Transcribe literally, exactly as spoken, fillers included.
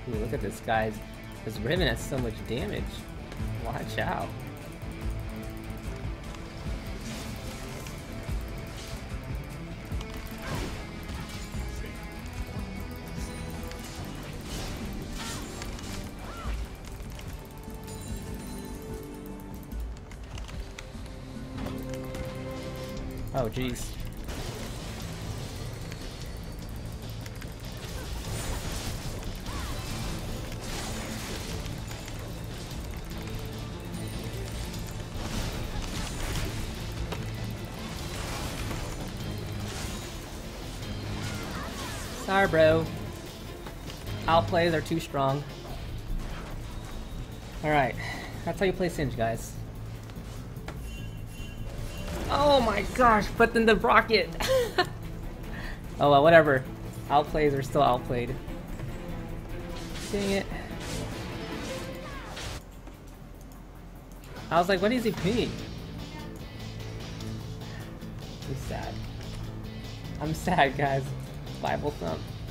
Ooh, look at this, guys. This Riven has so much damage. Watch out. Oh, jeez. Sorry, bro. Outplays are too strong. Alright, that's how you play Singed, guys. Oh my gosh, but then the rocket! Oh well, whatever. Outplays are still outplayed. Dang it. I was like, what is he pinging? I'm sad. I'm sad, guys. BibleThump.